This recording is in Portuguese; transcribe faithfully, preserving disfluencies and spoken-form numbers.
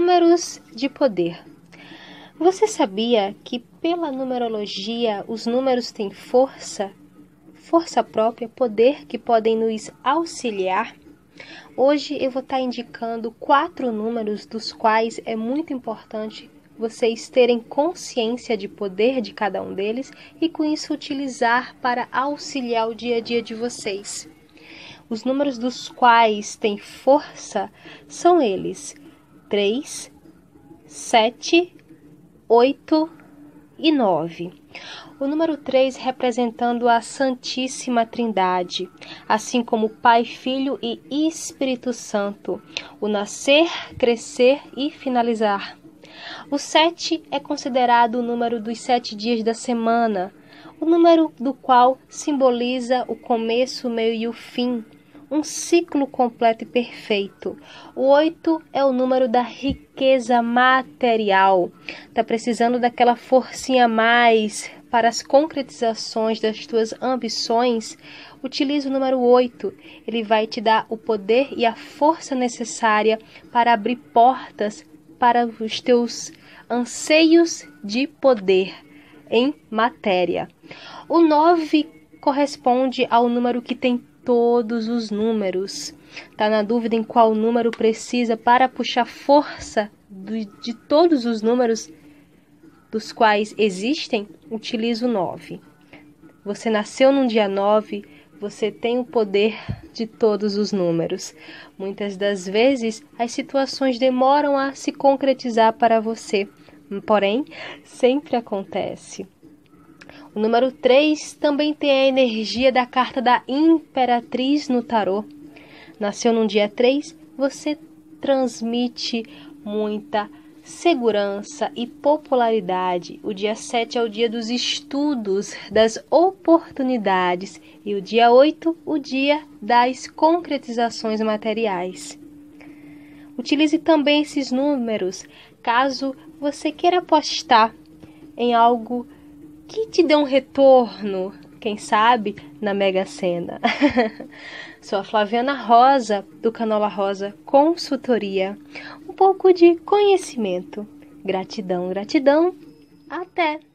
Números de poder. Você sabia que pela numerologia os números têm força, força própria, poder que podem nos auxiliar? Hoje eu vou estar indicando quatro números dos quais é muito importante vocês terem consciência de poder de cada um deles e com isso utilizar para auxiliar o dia a dia de vocês. Os números dos quais têm força são eles: três, sete, oito e nove. O número três representando a Santíssima Trindade, assim como Pai, Filho e Espírito Santo, o nascer, crescer e finalizar. O sete é considerado o número dos sete dias da semana, o número do qual simboliza o começo, o meio e o fim, um ciclo completo e perfeito. O oito é o número da riqueza material. Tá precisando daquela forcinha a mais para as concretizações das tuas ambições? Utilize o número oito. Ele vai te dar o poder e a força necessária para abrir portas para os teus anseios de poder em matéria. O nove corresponde ao número que tem todos os números. Tá na dúvida em qual número precisa para puxar força de todos os números dos quais existem? Utilize o nove. Você nasceu num dia nove, você tem o poder de todos os números. Muitas das vezes as situações demoram a se concretizar para você, porém sempre acontece. O número três também tem a energia da carta da Imperatriz no tarô. Nasceu num dia três, você transmite muita segurança e popularidade. O dia sete é o dia dos estudos, das oportunidades, e o dia oito, o dia das concretizações materiais. Utilize também esses números caso você queira apostar em algo que te dê um retorno, quem sabe, na Mega Sena. Sou a Flaviana Rosa, do Canola Rosa Consultoria. Um pouco de conhecimento. Gratidão, gratidão. Até!